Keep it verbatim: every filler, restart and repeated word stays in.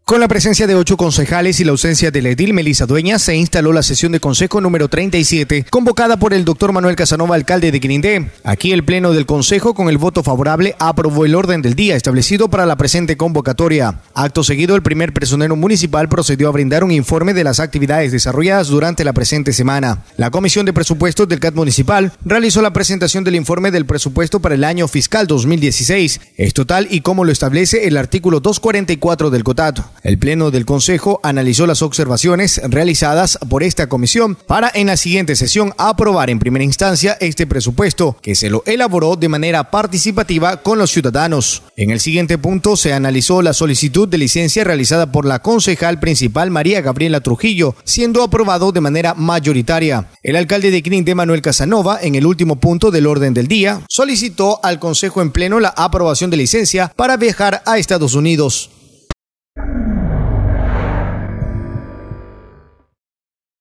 Con la presencia de ocho concejales y la ausencia de la edil Melissa Dueñas, se instaló la sesión de consejo número treinta y siete, convocada por el doctor Manuel Casanova, alcalde de Quirindé. Aquí el pleno del consejo, con el voto favorable, aprobó el orden del día establecido para la presente convocatoria. Acto seguido, el primer personero municipal procedió a brindar un informe de las actividades desarrolladas durante la presente semana. La Comisión de Presupuestos del C A T municipal realizó la presentación del informe del presupuesto para el año fiscal dos mil dieciséis. Es total y como lo establece el artículo doscientos cuarenta y cuatro del COTAT. El Pleno del Consejo analizó las observaciones realizadas por esta comisión para en la siguiente sesión aprobar en primera instancia este presupuesto, que se lo elaboró de manera participativa con los ciudadanos. En el siguiente punto se analizó la solicitud de licencia realizada por la concejal principal María Gabriela Trujillo, siendo aprobado de manera mayoritaria. El alcalde de Quirindé, Manuel Casanova, en el último punto del orden del día, solicitó al Consejo en pleno la aprobación de licencia para viajar a Estados Unidos.